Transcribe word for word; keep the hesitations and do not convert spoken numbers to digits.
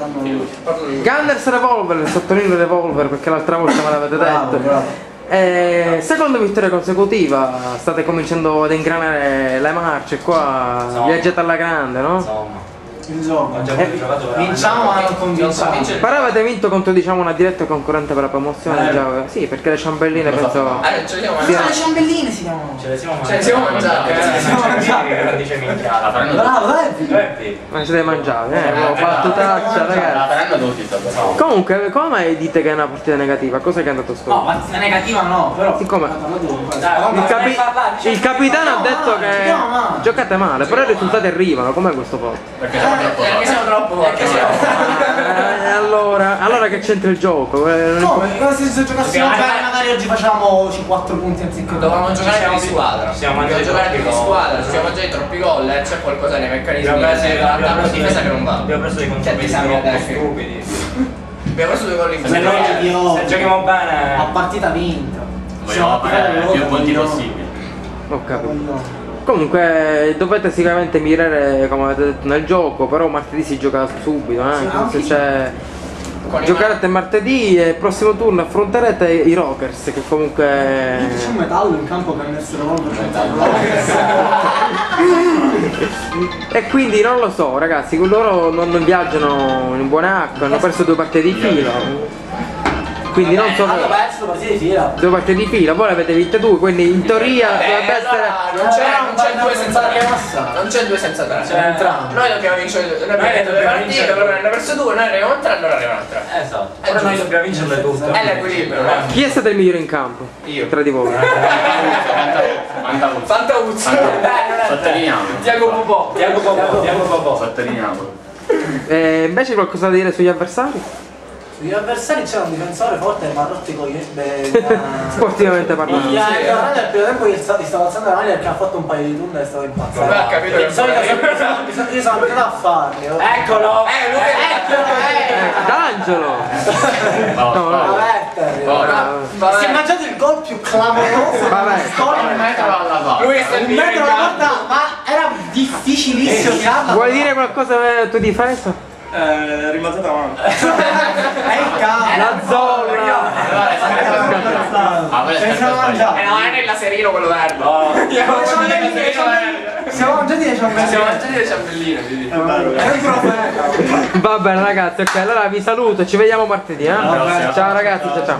Gunners Revolver, sottolineo Revolver perché l'altra volta me l'avete detto. Bravo. Eh, seconda vittoria consecutiva, state cominciando ad ingranare le marce qua, insomma, viaggiate alla grande, no? Insomma. Insomma, eh, vinciamo ma non convinciamo. Però avete vinto contro, diciamo, una diretta concorrente per la promozione, eh. già, sì, perché le ciambelline penso... Eh, ce le siamo mangiate. le ciambelline si chiamano. Ce le siamo mangiate. Ce le siamo mangiate. Ce le siamo mangiate. Dice minchiata. Bravo, dai. Ma siete mangiate, eh, avevo fatto taccia, ragazzi. Comunque, come mai dite che è una partita negativa? Cosa che è andato storto? No, partita negativa no, però... Siccome il, capi il capitano ha detto che giocate male, però i risultati arrivano, com'è questo fatto? Perché perché siamo troppo forti. Eh, allora, allora che c'entra il gioco? Come? Se giocassimo bene magari oggi facciamo quattro punti anziché. Dovevamo giocare di squadra. Siamo mangiati giocare di squadra, ci siamo mangiati troppi gol, eh, c'è qualcosa nei meccanismi della difesa che non va. Abbiamo preso dei controlli stupidi. Abbiamo preso due gol in se noi se giochiamo bene a partita vinta. Vogliamo fare più punti possibili. Ho capito. Comunque dovete sicuramente migliorare, come avete detto, nel gioco, però martedì si gioca subito, eh? Se c'è giocherete martedì e il prossimo turno affronterete i Rockers che comunque... C'è un metallo in campo per essere e quindi non lo so ragazzi, loro non viaggiano in buone acque, hanno perso due partite di fila. Quindi non so, hanno perso partite di fila. Due partite di fila, voi avete vinte due, quindi in teoria dovrebbe essere. Non c'è due senza tre. Non c'è due senza tre. C'è entrambi. Noi dobbiamo vincere due. Noi abbiamo due partite, loro ne hanno perso due, noi arriviamo a tre, loro arrivano a tre. Esatto. Ora noi dobbiamo vincerle tutte. È l'equilibrio. Chi è stato il migliore in campo? Io. Tra di voi. Fantauzzo. Sottolineiamo. Tiago Popò. Tiago Popò. Tiago Popò. Sottolineiamo. E invece qualcosa da dire sugli avversari? Sugli avversari c'era un difensore forte ma rotti i coglioni. Sportivamente parlando. Nel primo tempo gli stavo alzando la maglia perché ha fatto un paio di turni e stavo impazzendo. Vabbè, ha capito che sono io sono abituato a farli. Eccolo! Eh, lui eccolo! D'Angelo! No, no. Vabbè, si è mangiato il gol più clamoroso. Vabbè. Un metro alla palla. Lui è un metro alla porta, ma era difficilissimo tirarla. Vuoi dire qualcosa per tua difesa? Eh, rimbalzata avanti. È il cavolo. La zona. Eh no, è nella Serino quello verde. Siamo mangiati le ciambelline. Siamo mangiati le ciambelline. È un trofeo. Va bene ragazzi, ok, allora vi saluto, ci vediamo martedì, eh? Ciao ragazzi, ciao ciao.